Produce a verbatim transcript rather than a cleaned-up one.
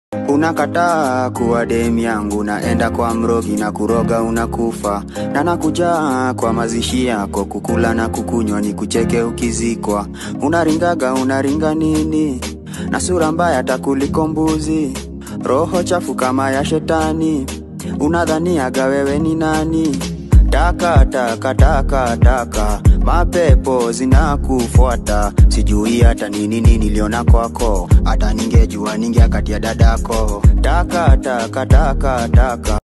Unakataa kuwa demi yangu, naenda kwa mrogi na kuroga unakufa. Na nakuja kwa mazishi yako, kukula na kukunywa ni kucheke ukizikwa. Unaringaga unaringa nini? Na sura mbaya takuliko mbuzi, roho chafu kama ya shetani. Unadhaniaga wewe ni nani? Taka taka taka taka, mapepo zinakufuata. Sijui hata nini niliona kwako, hata ningejua ningeakatia dadako. Taka taka taka taka.